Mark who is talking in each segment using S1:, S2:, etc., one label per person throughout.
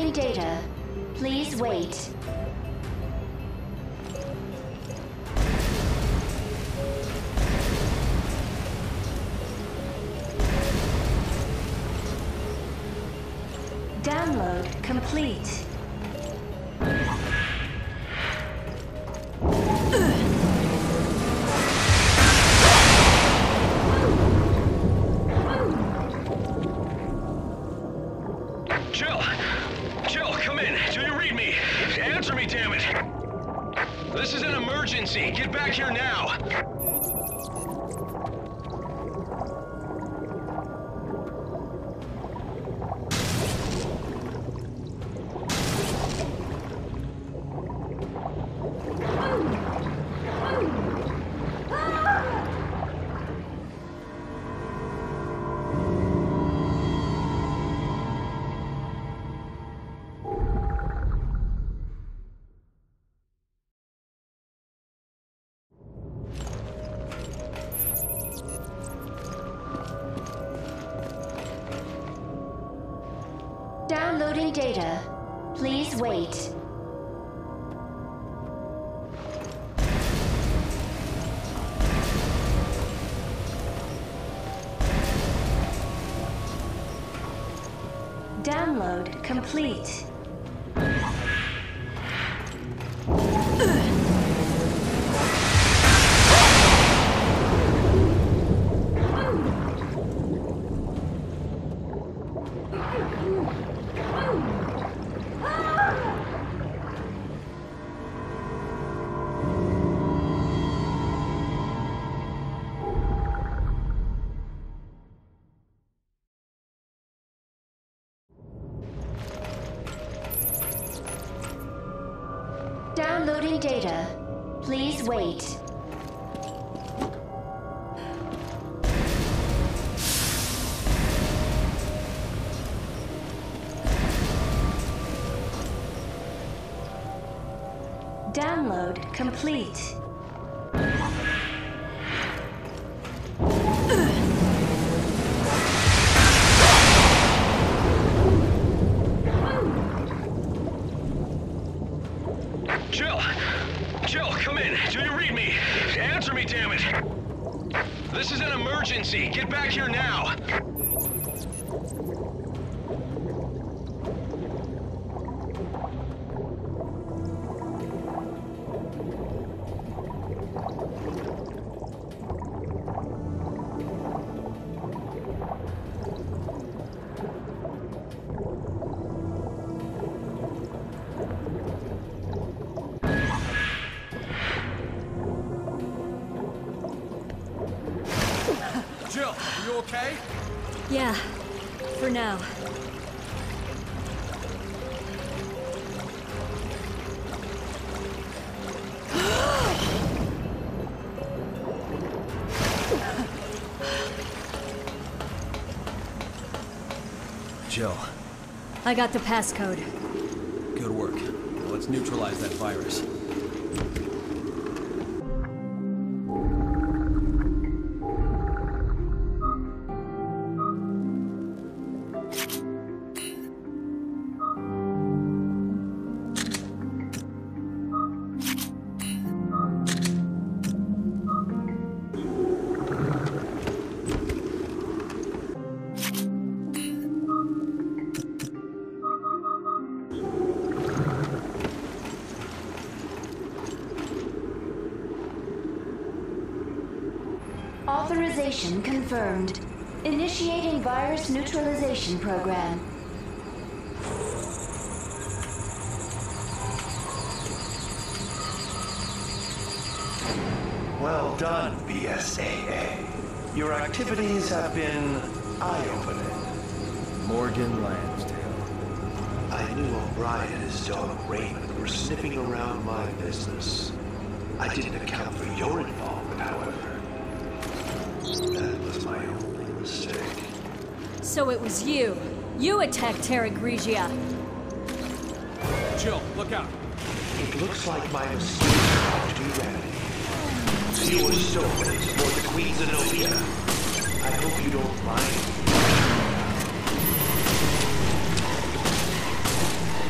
S1: Downloading data. Please wait. Download complete.
S2: Jill, come in. Do you read me? Answer me, damn it. This is an emergency. Get back here now.
S1: Downloading data. Please wait. Download complete. Downloading data. Please wait. Download complete.
S2: Jill, come in. Do you read me? Answer me, damn it. This is an emergency. Get back here now.
S3: Jill, are you okay?
S4: Yeah, for now.
S3: Jill.
S4: I got the passcode.
S3: Good work. Now let's neutralize that virus.
S1: Authorization confirmed. Initiating virus neutralization program.
S5: Well done, BSAA. Your activities have been eye-opening.
S3: Morgan Lansdale.
S5: I knew O'Brien and his dog Raymond were sniffing around my business. I didn't account for your involvement, however. That was my only mistake.
S4: So it was you. You attacked Terra Grigia.
S3: Jill, look out.
S5: It looks like my mistake had to be remedied. You were stolen for the Queen Zenobia. I hope you don't mind.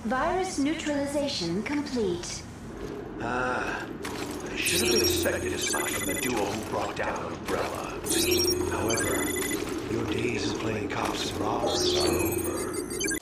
S1: Virus neutralization complete.
S5: I should have expected as much from the duo who brought down Umbrella. However, your days of playing cops and robbers are over.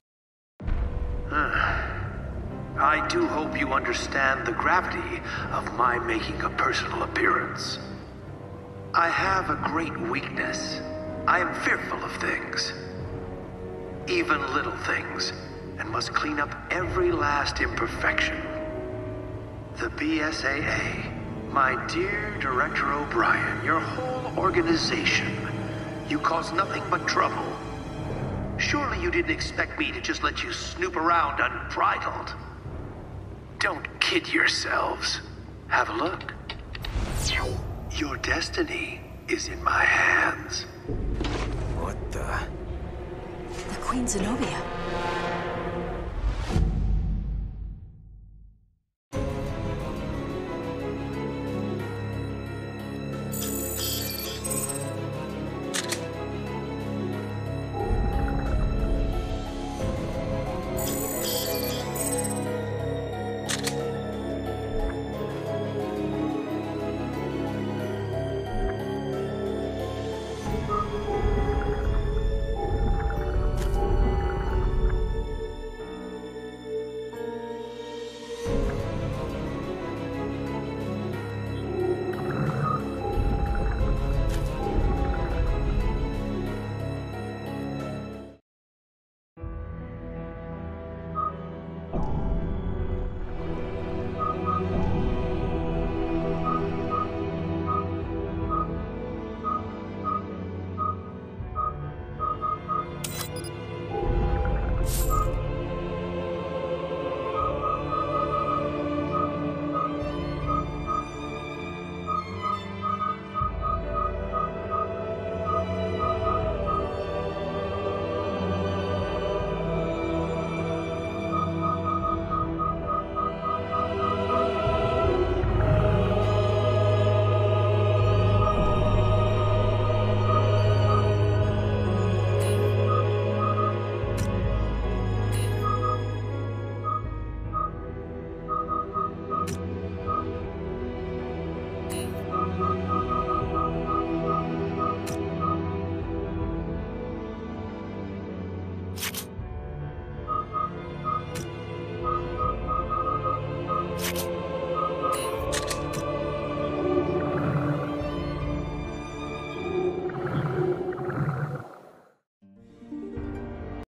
S5: I do hope you understand the gravity of my making a personal appearance. I have a great weakness. I am fearful of things. Even little things, and must clean up every last imperfection. The BSAA, my dear Director O'Brien, your whole organization, you cause nothing but trouble. Surely you didn't expect me to just let you snoop around unbridled. Don't kid yourselves. Have a look. Your destiny is in my hands.
S3: What the?
S4: The Queen Zenobia.